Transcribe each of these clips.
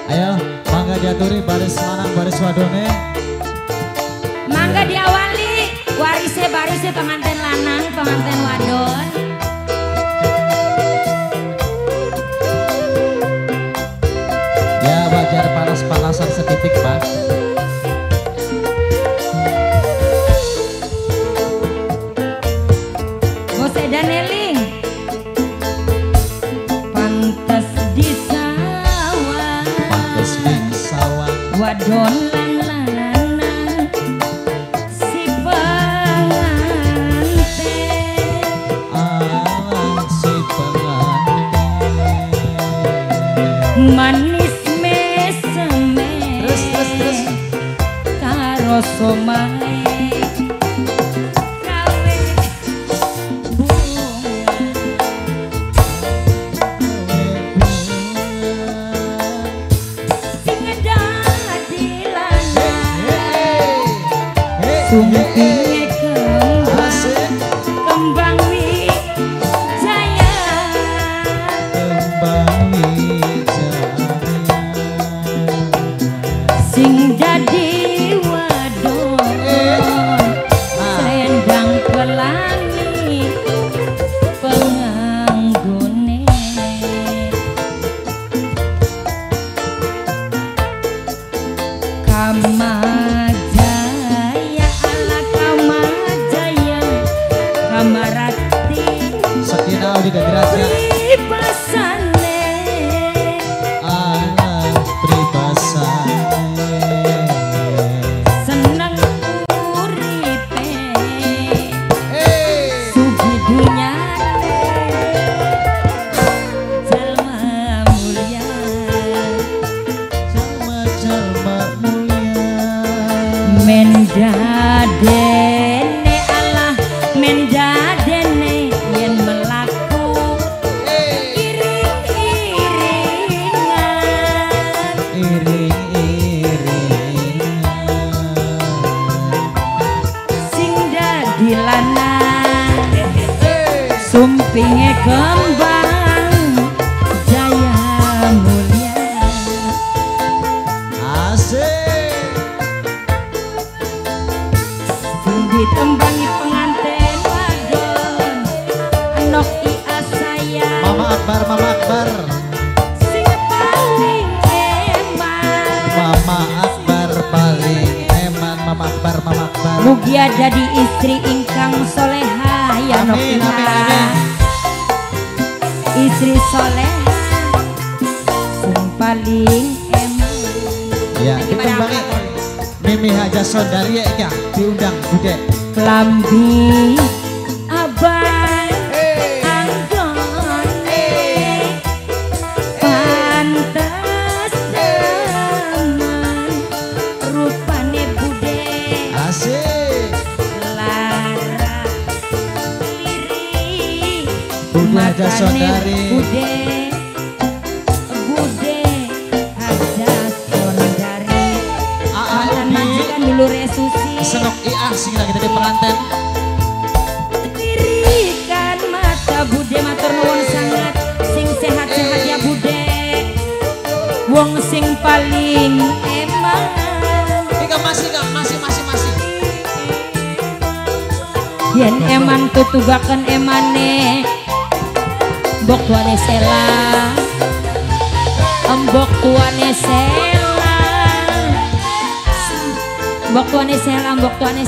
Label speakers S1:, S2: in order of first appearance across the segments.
S1: Ayo, mangga diaturi baris lanang baris wadone.
S2: Mangga diawali barisnya pengantin lanang, pengantin wadon.
S1: Ya wajar panas-panasan setitik Pak.
S2: Dan eling pantes di sawah,
S1: pantes di sawah,
S2: wadon lan si pengantin,
S1: si pengantin,
S2: manis meseme,
S1: terus
S2: karo somai. Sumpinge kembang wijaya, sing jadi wadon selendang pelangi penganggone.
S1: Sakinah di derajat
S2: pribasane
S1: pribasane
S2: seneng uripe sugi dunyane jalma mulia mendadene Allah mendadene yen melaku sing dadi lanang sumpinge kembang jaya mulia.
S1: asik
S2: Sing ditembangi pengantin wadon Nok Ia sayang
S1: Mama Akbar
S2: sing paling eman
S1: Mama Akbar paling eman Mama Akbar
S2: mugia jadi istri ingkang soleha ya Nok
S1: amin,
S2: Ia
S1: amin, amin.
S2: Istri soleha sing paling eman.
S1: Ya ditembangi Mimi Haja Sondari ya diundang Bude
S2: Klambi abang anggone pantes teman rupane Bude
S1: asik
S2: lara liri
S1: Bude Haja
S2: makane
S1: Sondari
S2: Bude Haja Sondari mantan majikan dulu resusi
S1: Senok Ia sing lagi tadi pengantin
S2: dirikan mata Bude matur nuwun sangat sing sehat-sehat ya Bude wong sing paling eman
S1: masih
S2: yen eman tutugaken emane mbok tuane Sela mbok tuane Sela mbok tuane Sela mbok tuane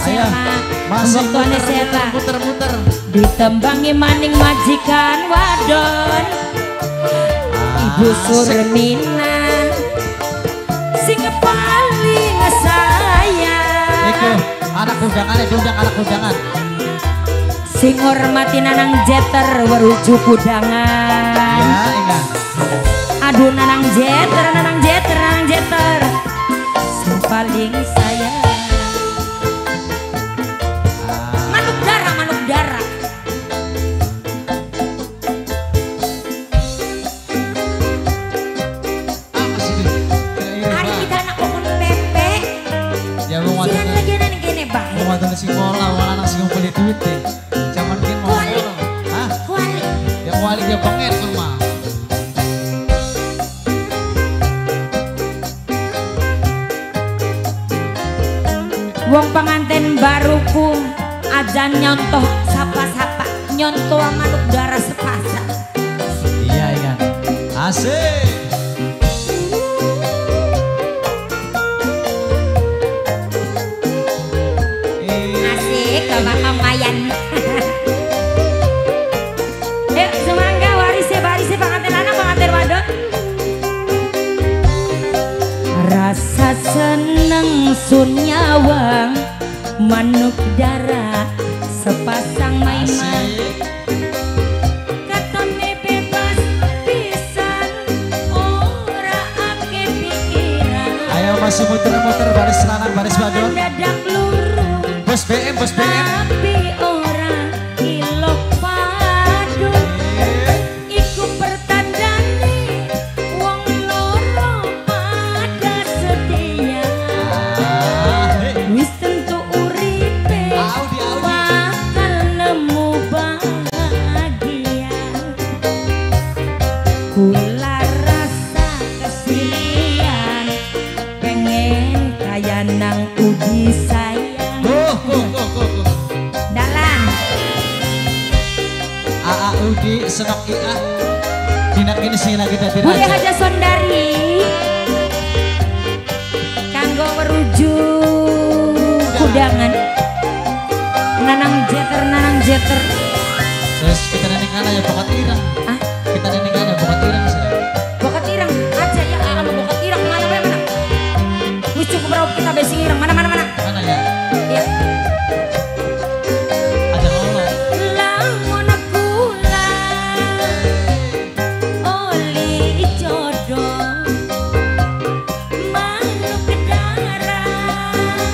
S2: Sela
S1: muter-muter
S2: ditembangi maning majikan wadon Ibu Surmina sing paling sayang
S1: Iku anak undangan diundang anak undangan
S2: sing hormati nanang jeter werujuk kudangan
S1: ya ingat
S2: aduh nanang jeter sing paling sayang manuk darah
S1: masih di
S2: hari kita anak kokon pepe
S1: ya mau
S2: sinan lagi nani gini bang
S1: mau nonton si mola anak sing beli duit deh zaman kin mau hah
S2: kuali
S1: ya kuali dia pengen mah
S2: Wong pengantin baruku aja nyontoh sapa-sapa, nyontoh manuk darah sepasang.
S1: Iya iya. Asik.
S2: Asik bapak kamayan. Yuk semangga waris pengantin lanang pengantin wadon. Rasa seneng sunyawang manuk darah sepasang maiman. Katone bebas pisan ora ake pikiran.
S1: Ayo masih muter-muter baris lanang baris wadon.
S2: Dadak lurung.
S1: Bos BM bos BM.
S2: Tapi ora ilok padu. Iku pertandane wong loro pada setia. Wis tentu uripe bakal nemu bahagia. Kula rasa kesilian pengen kaya nang Udi sayang. Dalan
S1: AA Udi senok IA. Dina kini sing lagi dadi
S2: Bude
S1: raja.
S2: Haja Sondari kanggo meruju kudangan nanang jeter
S1: Terus kita nening kana ya bokat ireng.
S2: ah
S1: Kita nening kana bokat ireng sih.
S2: bokat irang aja ya anu bokat irang mana wis cukup berapa kita besing irang mana
S1: Mana ya?
S2: ya
S1: Ada ngono.
S2: lamun kula oli jodoh manuk darah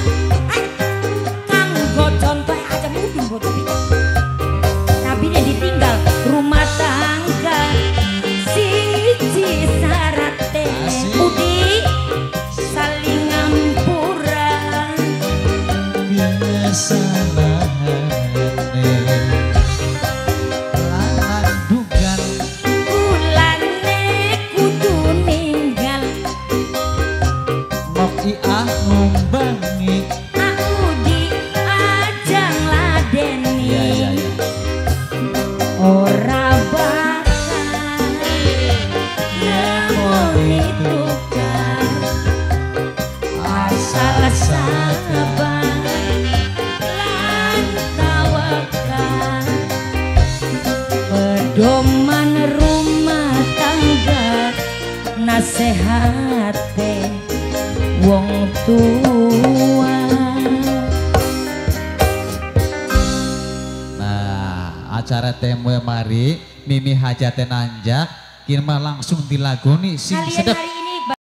S2: kanggo contoh aja mudun bodoh tapi dia ditinggal rumah tangga siji sarate
S1: Asik.
S2: Udi saling ngampuran
S1: Biasa lahane lanang dugan.
S2: ulane kudu ninggal
S1: Nok IA ngumbangi.
S2: Udi ajang ladeni
S1: Iya iya iya.
S2: ora bakal nemoni tukar asal sabar lan tawakal pedoman rumah tangga nasehate wong tua.
S1: Nah, acara temu mari Mimi Hajate nanjak kini mah langsung dilagoni sing
S2: Kalian
S1: sedep.
S2: hari